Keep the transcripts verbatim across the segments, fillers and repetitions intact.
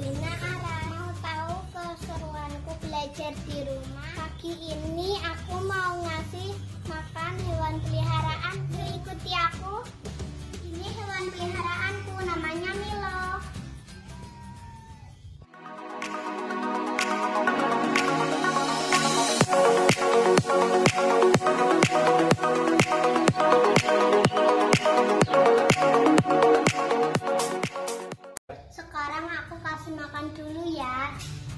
Mina Ara. Mau tahu keseruanku belajar di rumah? Pagi ini aku mau ngasih makan hewan peliharaan. Ikuti aku. Ini hewan peliharaanku, namanya Milo. Sekarang aku kasih makan dulu ya.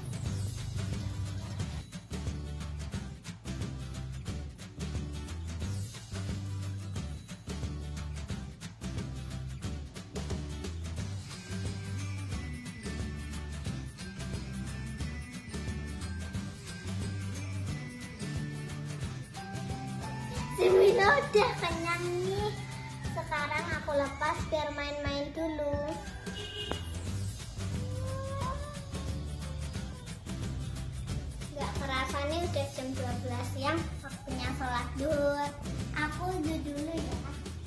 Si Milo udah kenyang nih. Sekarang aku lepas biar main-main dulu. Gak kerasa nih udah jam dua belas siang, waktunya sholat duhur. Aku udah dulu ya.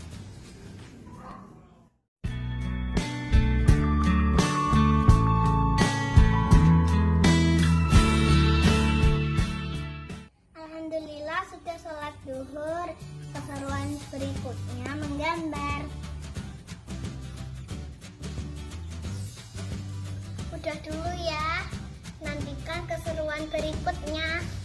Alhamdulillah sudah sholat duhur. Keseruan berikutnya menggambar. Udah dulu ya. Nantikan keseruan berikutnya.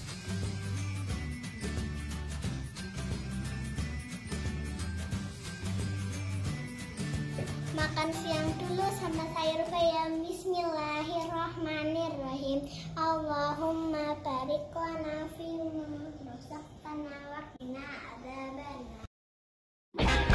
Makan siang dulu sama sayur bayam. Bismillahirrahmanirrahim. Allahumma barik lana fi ma razaqtana wa qina adzabannar.